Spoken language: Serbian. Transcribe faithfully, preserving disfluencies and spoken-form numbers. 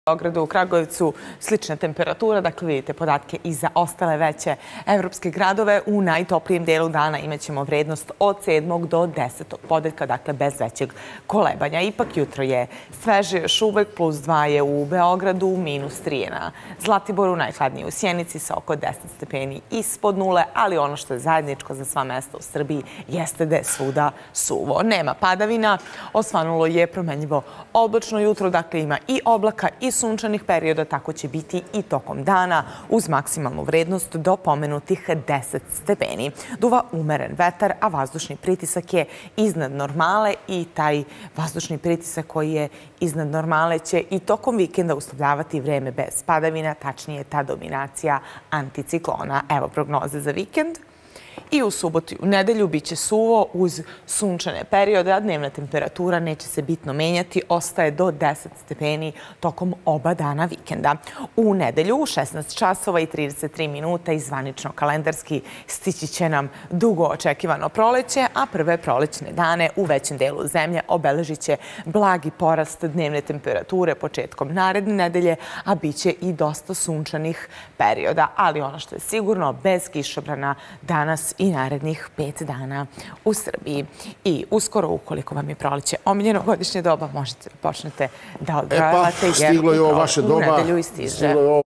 Beogradu, u Kragujevcu slična temperatura, dakle vidite podatke i za ostale veće evropske gradove. U najtoplijem delu dana imaćemo vrednost od sedmog do desetog podeljka, dakle bez većeg kolebanja. Ipak jutro je sveže još uvek, plus dva je u Beogradu, minus tri je na Zlatiboru, najhladnije u Sjenici sa oko deset stepeni ispod nule, ali ono što je zajedničko za sva mesta u Srbiji jeste da je svuda suvo. Nema padavina, osvanulo je promenljivo oblačno jutro, dakle ima i oblaka i sunčanih perioda, tako će biti i tokom dana uz maksimalnu vrednost do pomenutih deset stepeni. Duva umeren vetar, a vazdušni pritisak je iznad normale i taj vazdušni pritisak koji je iznad normale će i tokom vikenda uslovljavati vreme bez padavina, tačnije ta dominacija anticiklona. Evo prognoze za vikend. I u subotu i u nedelju biće suvo uz sunčane periode, a dnevna temperatura neće se bitno menjati, ostaje do deset stepeni tokom oba dana vikenda. U nedelju u šesnaest časova i trideset tri minuta i zvanično kalendarski stići će nam dugo očekivano proleće, a prve prolećne dane u većem delu zemlje obeležit će blagi porast dnevne temperature početkom naredne nedelje, a bit će i dosta sunčanih perioda. Ali ono što je sigurno, bez kišobrana danas i narednih pet dana u Srbiji. I uskoro, ukoliko vam je proleće omiljeno godišnje doba, možete počnete da odgajavate, jer u nedelju i stiže.